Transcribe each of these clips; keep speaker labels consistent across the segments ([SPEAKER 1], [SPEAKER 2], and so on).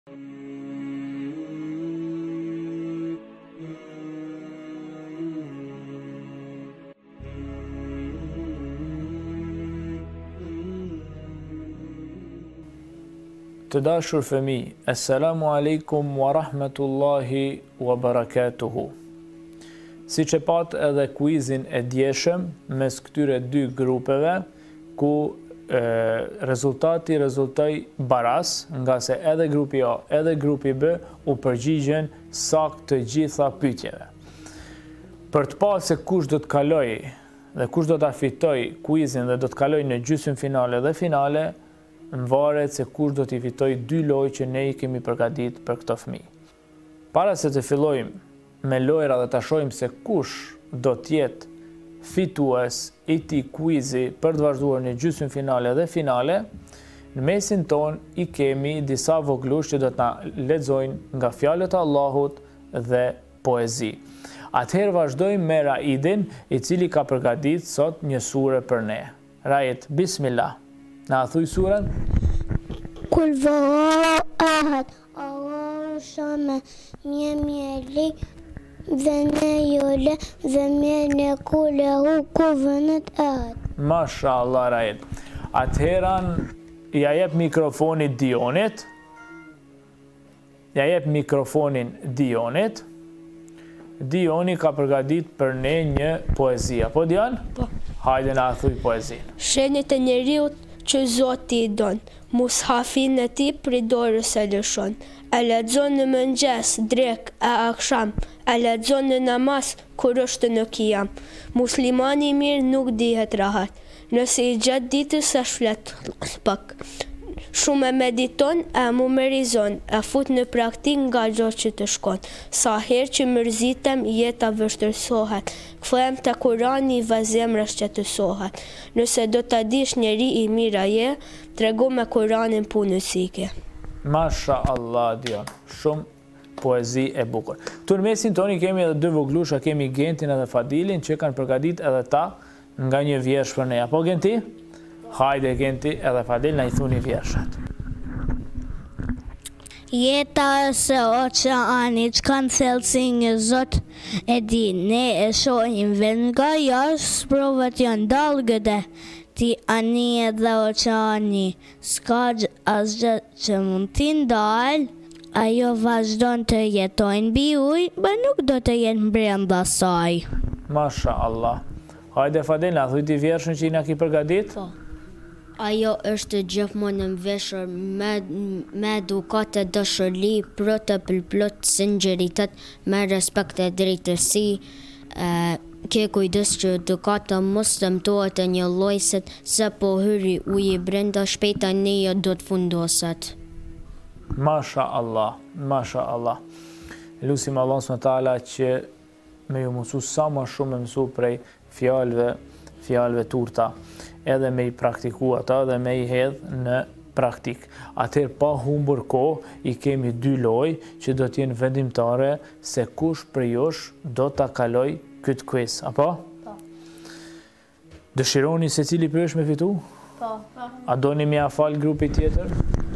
[SPEAKER 1] Të dashur fëmijë, assalamu alaikum wa rahmatullahi wa barakatuhu. Siç e pat edhe kuizin e djeshëm mes këtyre dy grupeve, ku rezultati rezultoi baras, nga se edhe grupi A edhe grupi B u përgjigjen saktë të gjitha pyetjeve. Për të parë se kush do të kalojë dhe kush do ta fitojë kuizin dhe do të kalojë në gjysmëfinale dhe finale, varet se kush do t'i fitoj dy lojë që ne i kemi përgatitur për këto fëmijë. Para se të fillojmë me lojra dhe ta shohim se kush do t'jetë fitues i këtij kuizi për të vazhduar në gjysmëfinale dhe finale, në mesin ton i kemi disa voglush që do të na lexojnë nga fjalët e Allahut dhe poezi. Atëherë vazhdojmë me Raidin, i cili ka përgatitur sot një sure për ne. Raid, bismillah. Na thuj surën?
[SPEAKER 2] Kul huwallahu ahad, Allahu samad, mjeli dhe ne jole dhe mjene kulehu kuvenet ahad.
[SPEAKER 1] Masha Allah, Raid. Atëheran, ja jep mikrofonin Dionit. Dioni ka përgatitur për ne një poezi. Apo Dion?
[SPEAKER 3] Po.
[SPEAKER 1] Hajde na thuj poezinë.
[SPEAKER 3] Shenjat e njeriut që Zoti i don, mushafin e tij prej dorës e lëshon. E lexon në mëngjes, drek e akşam, e lexon në namaz kur është në qiyam. Muslimani i mirë nuk dihet rahat, nëse i gjatë ditës e shflet pak. Shumë e mediton, e memorizon, e fut në praktik nga çdo që të shkon. Sa herë që mërzitem, jeta vështirësohet. Kthehem te Kurani dhe zemra shqetësohet. Nëse do ta dish njeri i mirë a je, trego me Kuranin punën si ke.
[SPEAKER 1] Masha Allah, Dion. Shumë poezi e bukur. Tu në mesin toni kemi edhe dy voglusha, kemi Gentin edhe Fadilin, që kanë përgatitur edhe ta nga një vjersh për ne. Apo Genti? Hajde Genti edhe Fadil na i thuni vjershat.
[SPEAKER 2] Jeta ose oqeani që kanë thellësi një zot e di, ne e shohim vend nga jashtë, provat janë dalgëde, ti ani edhe oqeani, s'ka asgjë që mund t'i ndal, ajo vazhdon të jetojnë mbi ujë, bë nuk do të jenë brenda saj.
[SPEAKER 1] Masha Allah. Hajde Fadil, na thuj ti vjershën që i na ki përgatit?
[SPEAKER 4] Po. Ajo është gjithmonë në mveshur me edukat e dëshërli, plot e plot sinqeritet, me respekt e drejtësi, ke kujdes që edukata mos dëmtohet e një llojset, se po hyri uji brenda shpejta neja do të fundoset.
[SPEAKER 1] Masha Allah, Masha Allah. Lusim Allah s.w.t. që me ju mësu sa më shumë me mësu prej fjalëve turta, edhe me i praktiku ata dhe me i hedh në praktik. Atëherë pa humbur kohë, i kemi dy lojë që do t'jenë vendimtare se kush prej jush do ta kaloj këtë quiz, apo?
[SPEAKER 3] Po.
[SPEAKER 1] Dëshironi se cili për është me fitu?
[SPEAKER 3] Po.
[SPEAKER 1] A doni me afal grupi tjetër?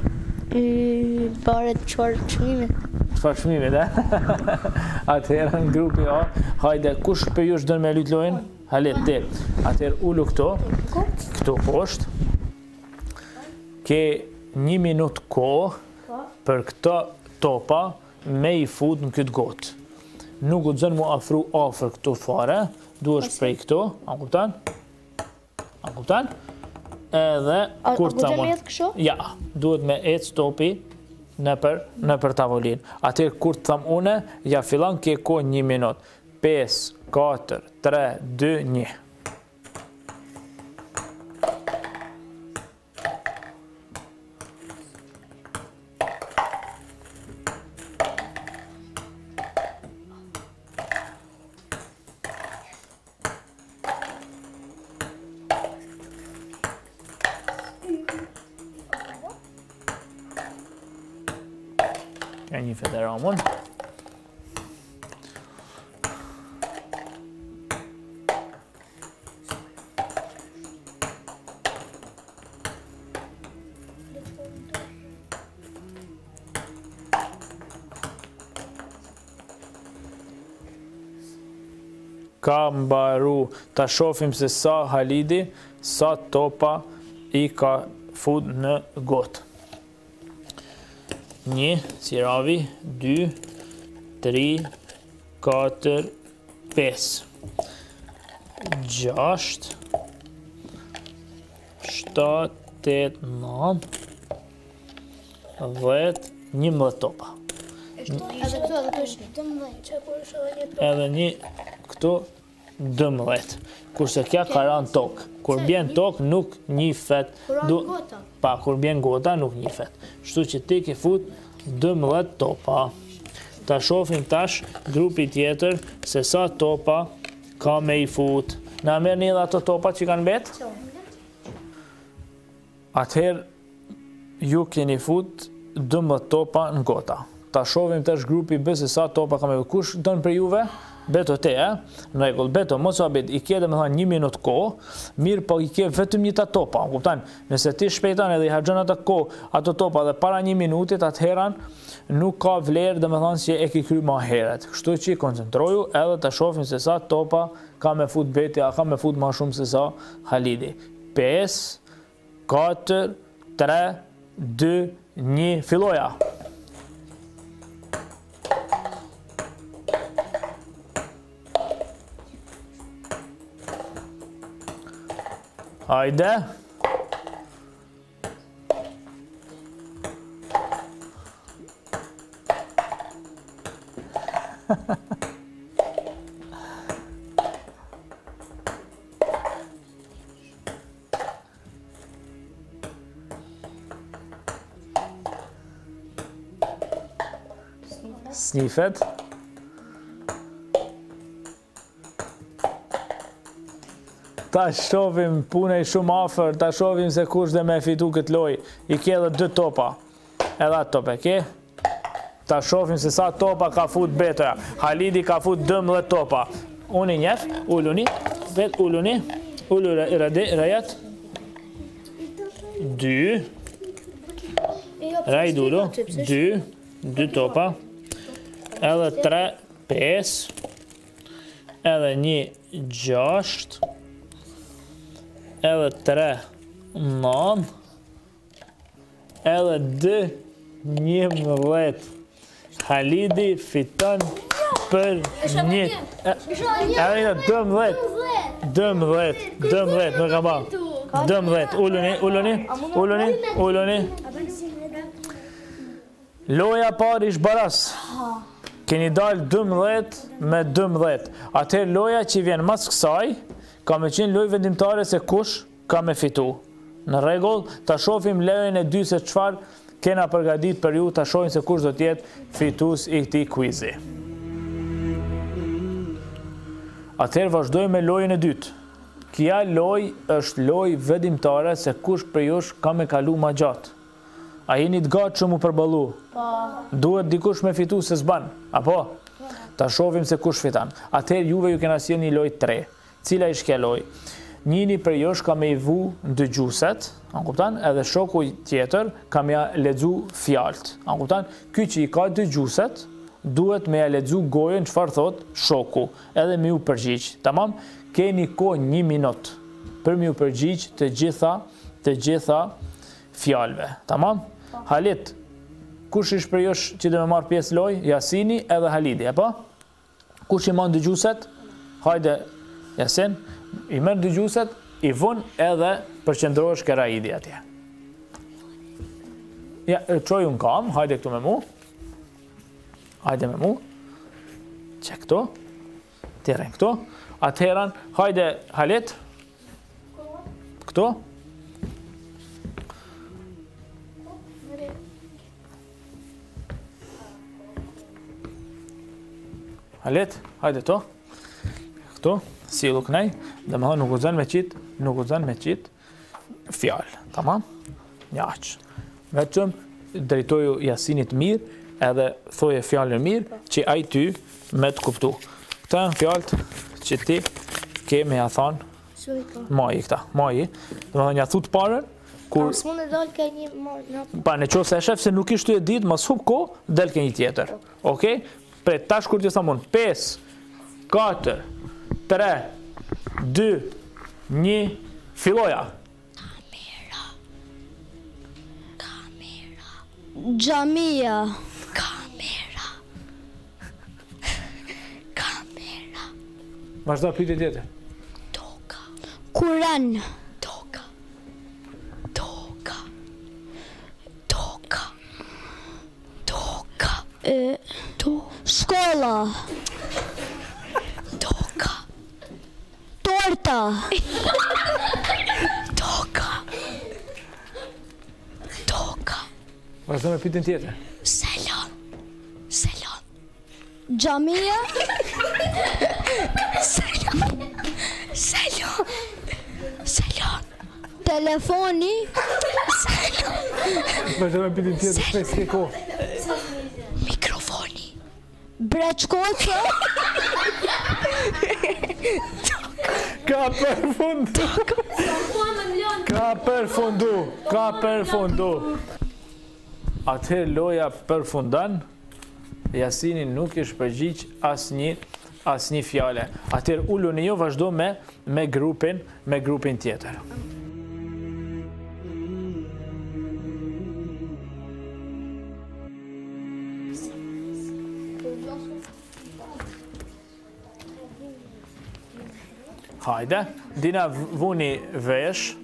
[SPEAKER 3] Bëret çfarë çmimi?
[SPEAKER 1] Çfarë çmimi, da? Atëherë në grupi A, hajde, kush për jush dënë me lyt lojën? Halet, te. Atëherë ullu këto poshtë. Ke 1 minutë kohë për këto topa me i fut në këtë gotë. Nuk u zënë mu afru afër këto fare, duhesh prej këto, a kuptan? Edhe kur të thamon. Ja, duhet me ecë topi në për tavolin. Atëherë kur të tham une, ja filan ke kohë 1 minutë. 5, 4, 3, 2, 1. Ka një federamon. ka mbaru. Ta shohim se sa Halidi, sa topa I ka fut në gotë. 1, si ravi, 2, 3, 4, 5, 6, 7, 8, 9, 10, 11 topa. Edhe një këtu 12. Kurse kja ka ranë tokë. Kur bjen tokë nuk njifet. Pa, kur bjen gota nuk njifet. Shtu që ti ke fut 12 topa. Ta shofim tash grupi tjetër se sa topa ka me I fut. Na merë një dhe ato topa që kanë betë? Atëherë ju keni fut 12 topa në gota. Ta shofim tash grupi B se sa topa ka me fut. Kush donë për juve? Beto te, në regull, Beto, mos o abet, I ke dhe me thonë 1 minut ko, mirë po I ke vetëm një ta topa, kuptan, nëse ti shpejtan edhe I hargjën ato ko, ato topa dhe para 1 minutit, atëheran nuk ka vlerë dhe me thonë që e ki kry ma heret. Kështu që I koncentroju edhe ta shofim se sa topa ka me fut Beti, a ka me fut ma shumë se sa Halidi. 5, 4, 3, 2, 1, filloja. Hajde. Snifet. Ta shofim punej shumë afer, ta shofim se kush dhe me fitu këtë loj. I ke edhe 2 topa. Edhe atë tope, ke? Ta shofim se sa topa ka fut Betoja. Halidi ka fut 12 topa. Unë I njef, ulluni, vet ulluni, ullu rajat. 2. Rajdullu, 2 topa. Edhe 3, 5. Edhe 1, 6. Edhe 3, 9, edhe 2, 11. Halidi fiton për 1. Edhe 12, nuk ka ba. 12, ulluni. Loja par ish baras. Keni dal 12 me 12. Atëherë loja që vjen mas kësaj, ka me qenë loj vendimtare se kush ka me fitu. Në regull, ta shofim lojën e 2 se qfar kena përgadit për ju, ta shofim se kush do tjetë fitus I këti kwizi. Atëherë vazhdoj me lojën e 2. Kja loj është loj vendimtare se kush për jush ka me kalu ma gjatë. A jeni të gatë që mu përbalu? Duhet dikush me fitu se zban, apo? Ta shofim se kush fitan. Atëherë juve ju kena si një loj 3. Cila I shkeloj? Njini për josh ka me I vu dëgjuset, edhe shoku tjetër ka me ja ledzu fjalt. Ky që I ka dëgjuset, duhet me ja ledzu gojën çfarë thot shoku, edhe me ju përgjigj. Tamam? Keni ko 1 minut për me ju përgjigj të gjitha fjalve. Tamam? Halit, kush ish për josh që dhe me marrë pjesë loj? Jasini edhe Halidi, apo? Kush I man dëgjuset? Hajde, Jasin, I merë dëgjuset, I vun edhe përqendrohesh këra idi atje. Ja, qoj unë kam, hajde këtu me mu. Hajde me mu. Që këtu. Tjeren këtu. Atëheran, hajde Halit. Këtu. Halit, hajde to. Këtu. Si luknej, dhe me thonë nuk u zën me qitë fjallë, tamam? Njaqë. Vetëm drejtoju Jasinit mirë, edhe thoje fjallën mirë, që aj ty me të kuptu. Këta në fjallët që ti ke me ja thonë maji këta, maji. Dhe me thonë ja thut parën, kur... Pa, në qo se e shef se nuk ishtu e ditë, mas hub ko, del ke një tjetër. Okej? Pre tash kur të thamun, 5, 4, 3, 2, 1, filloja.
[SPEAKER 2] Gjamia.
[SPEAKER 1] Vazhdo pyetje tjetër.
[SPEAKER 2] Kuran. Shkolla. Torta.
[SPEAKER 1] Vazhdo me pyetjen tjetër.
[SPEAKER 2] Salon. Gjamia. Salon. Telefoni.
[SPEAKER 1] Vazhdo me pyetjen tjetër, shpejt s'ke kohë.
[SPEAKER 2] Mikrofoni. Breçkoca.
[SPEAKER 1] Ka përfundu. Atëherë loja përfundan, Jasini nuk ish përgjigj asnjë fjale. Atëherë uluni jo, vazhdo me grupin tjetër. Hajde, dina vuni vesh.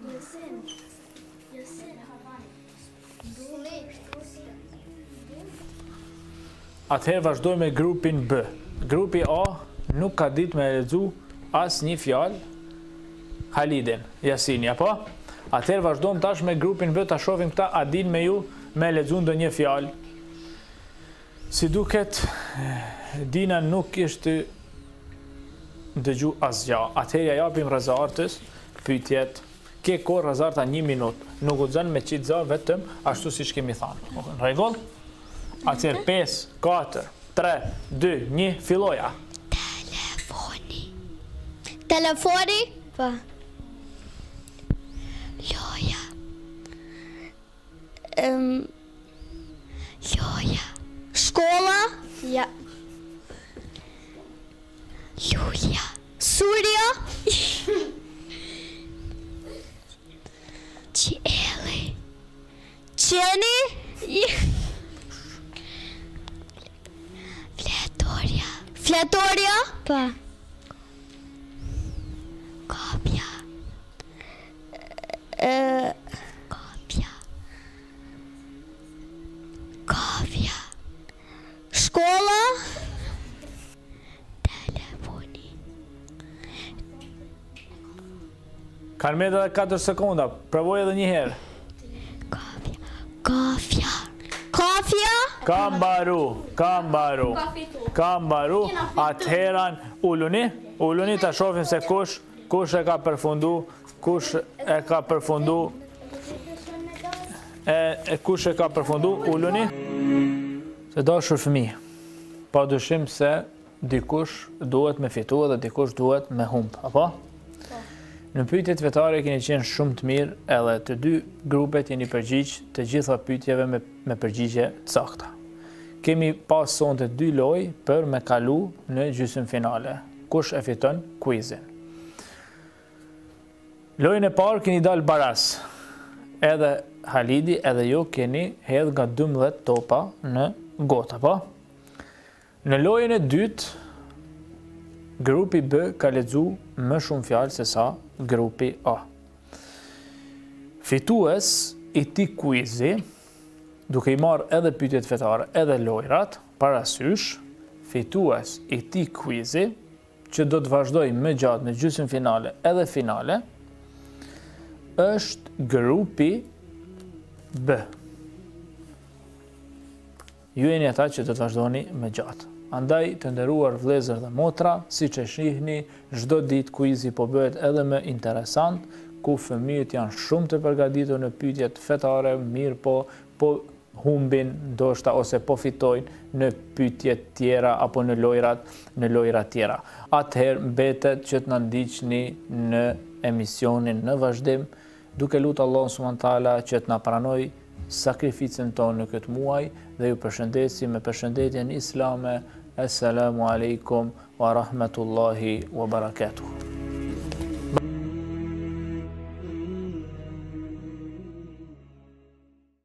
[SPEAKER 1] Atëherë vazhdoj me grupin B. Grupi A nuk ka ditë me lexu asnjë fjalë Halidin, Jasini, apo? Atëherë vazhdojmë tash me grupin B, ta shohim këta a din me ju me lexu ndonjë fjalë. Si duket, Dina nuk ishte dëgju asgjë. Atëherë ja japim Razartës pyetjet. Ke kohë Razarta 1 minutë. Nuk guxon me çitza vetëm ashtu siç kemi thënë. Në rregull? Atëherë 5, 4, 3, 2, 1, filloja.
[SPEAKER 2] Telefoni.
[SPEAKER 3] Pa.
[SPEAKER 2] Loja. Loja. Shkolla.
[SPEAKER 3] Ja.
[SPEAKER 2] Lulja. Surja. Qieli. Qeni. Fletoria.
[SPEAKER 3] Pa.
[SPEAKER 2] Kopja. Kopja. Shkolla. Telefoni.
[SPEAKER 1] Kanë me edhe 4 sekonda. Provoj edhe një herë.
[SPEAKER 2] Kafja. Kafja.
[SPEAKER 1] Kam baru. Atëheran uluni ta shohim se kush e ka përfundu, kush e ka përfundu, uluni. Se dashur fëmijë, padyshim se dikush duhet me fitu dhe dikush duhet me humb, apo? Në pyetjet vetare keni qenë shumë të mirë, edhe të dy grupet jeni përgjigj të gjitha pyetjeve me përgjigje të sakta. Kemi pas sonte 2 lojë për me kalu në gjysmë finale. Kush e fiton quizin? Lojën e parë keni dalë baras. Edhe Halidi edhe ju keni hedh nga 12 topa në gotë, apo? Në lojën e dytë, grupi B ka lexu më shumë fjalë se sa grupi A. Fitues i ti quizi, duke i marrë edhe pyetjet fetare, edhe lojrat, parasysh, fitues i ti quizi, që do të vazhdoj më gjatë në gjysmë finale edhe finale, është grupi B. Ju jeni ata që do të vazhdoni më gjatë. Andaj të nderuar vëllezër dhe motra, siç e shihni, çdo ditë quizi po bëhet edhe më interesant, ku fëmijët janë shumë të përgatitur në pyetjet fetare, mirë po humbin ndoshta ose po fitojnë në pyetjet tjera apo në lojrat tjera. Atëherë mbetet që të na ndiqni në emisionin në vazhdim, duke lutur Allahun subhanahu teala që të na pranoj sakrificën tonë në këtë muaj dhe ju përshëndesim me përshëndetjen islame, Assalamu alaikum wa rahmatullahi wa barakatuh.